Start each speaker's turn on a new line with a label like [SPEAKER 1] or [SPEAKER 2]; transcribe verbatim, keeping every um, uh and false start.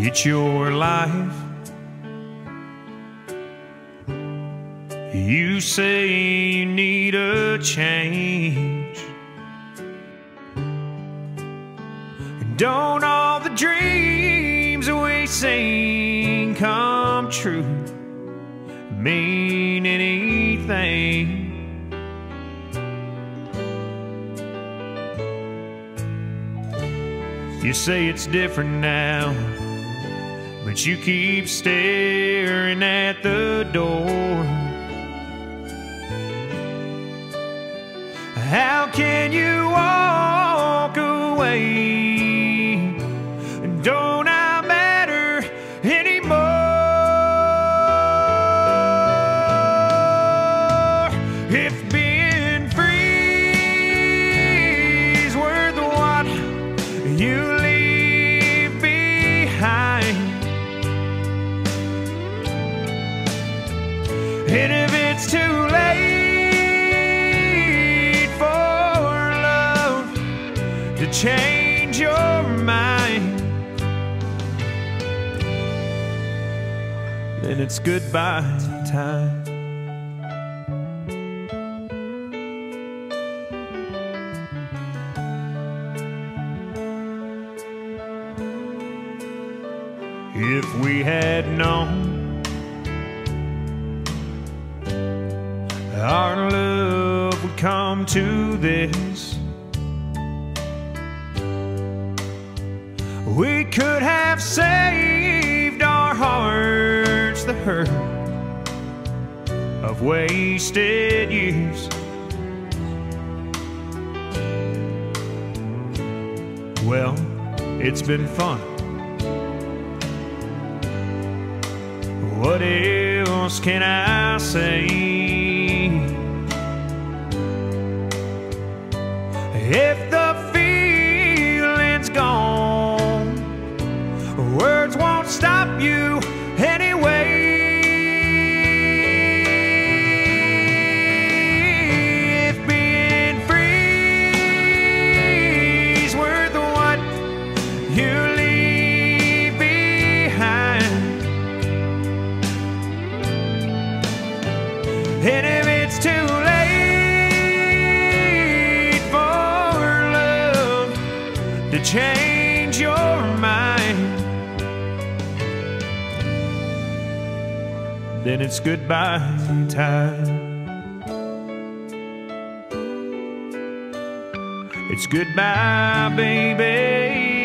[SPEAKER 1] It's your life. You say you need a change. And don't all the dreams we sing come true mean anything? You say it's different now, but you keep staring at the door. How can you walk away? Don't I matter anymore? If being free is worth what you leave behind, and if it's too late to change your mind, then it's goodbye time. If we had known our love would come to this, we could have saved our hearts the hurt of wasted years. Well, it's been fun. What else can I say? If the feeling's gone, words won't stop you anyway. If being free is worth what you leave behind, and if it's too late for love to change your mind, then it's goodbye time. It's goodbye, baby.